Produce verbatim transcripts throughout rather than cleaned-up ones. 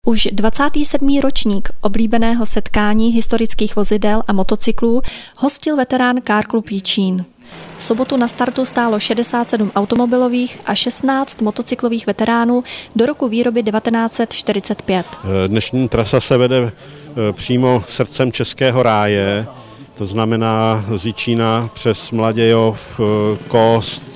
Už dvacátý sedmý ročník oblíbeného setkání historických vozidel a motocyklů hostil veterán Car Club Jičín. V sobotu na startu stálo šedesát sedm automobilových a šestnáct motocyklových veteránů do roku výroby devatenáct set čtyřicet pět. Dnešní trasa se vede přímo srdcem Českého ráje, to znamená z Jičína přes Mladějov, Kost,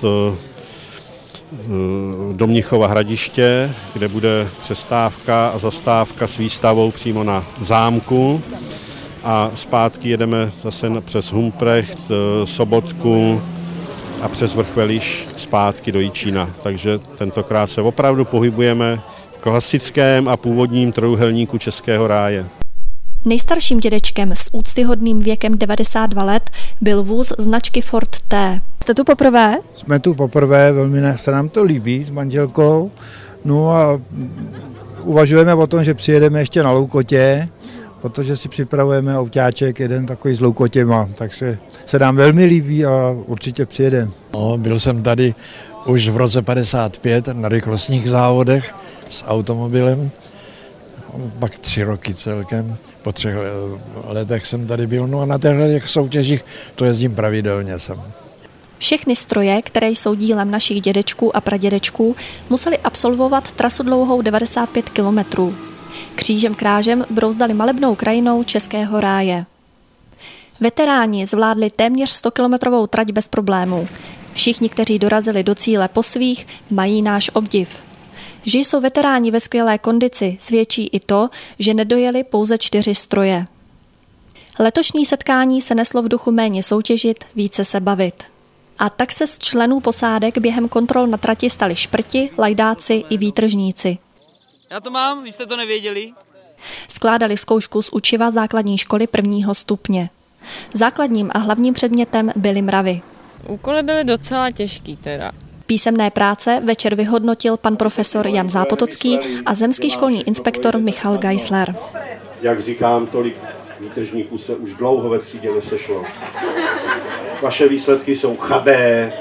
do Mnichova Hradiště, kde bude přestávka a zastávka s výstavou přímo na zámku. A zpátky jedeme zase přes Humprecht, Sobotku a přes Vrchveliš zpátky do Jičína. Takže tentokrát se opravdu pohybujeme v klasickém a původním trojúhelníku Českého ráje. Nejstarším dědečkem s úctyhodným věkem devadesát dva let byl vůz značky Ford T. Jste tu poprvé? Jsme tu poprvé, velmi se nám to líbí s manželkou. No a uvažujeme o tom, že přijedeme ještě na Loukotě, protože si připravujeme autáček jeden takový s Loukotěma, takže se nám velmi líbí a určitě přijedeme. No, byl jsem tady už v roce padesát pět na rychlostních závodech s automobilem, pak tři roky celkem, po třech letech jsem tady byl, no a na těchto soutěžích to jezdím pravidelně jsem. Všechny stroje, které jsou dílem našich dědečků a pradědečků, museli absolvovat trasu dlouhou devadesát pět kilometrů. Křížem krážem brouzdali malebnou krajinou Českého ráje. Veteráni zvládli téměř stokilometrovou trať bez problémů. Všichni, kteří dorazili do cíle po svých, mají náš obdiv. Že jsou veteráni ve skvělé kondici, svědčí i to, že nedojeli pouze čtyři stroje. Letošní setkání se neslo v duchu méně soutěžit, více se bavit. A tak se z členů posádek během kontrol na trati stali šprti, lajdáci i výtržníci. Já to mám, vy jste to nevěděli? Skládali zkoušku z učiva základní školy prvního stupně. Základním a hlavním předmětem byly mravy. Úkoly byly docela těžký teda. Písemné práce večer vyhodnotil pan profesor Jan Zápotocký a zemský školní inspektor Michal Geisler. Jak říkám, tolik výtržníků se už dlouho ve třídě nesešlo. Vaše výsledky jsou chabé,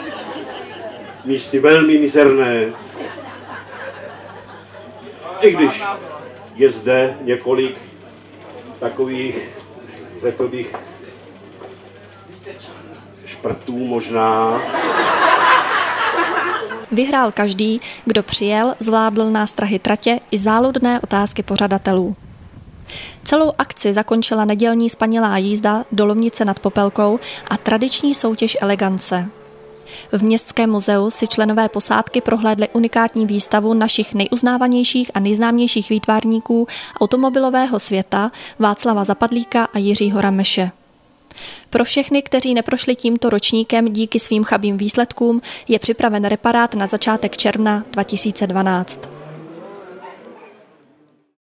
místy velmi mizerné. I když je zde několik takových, řekl bych, šprtů možná. Vyhrál každý, kdo přijel, zvládl nástrahy tratě i záludné otázky pořadatelů. Celou akci zakončila nedělní spanilá jízda do Lomnice nad Popelkou a tradiční soutěž elegance. V Městském muzeu si členové posádky prohlédli unikátní výstavu našich nejuznávanějších a nejznámějších výtvarníků automobilového světa Václava Zapadlíka a Jiřího Rameše. Pro všechny, kteří neprošli tímto ročníkem díky svým chabým výsledkům, je připraven reparát na začátek června dva tisíce dvanáct.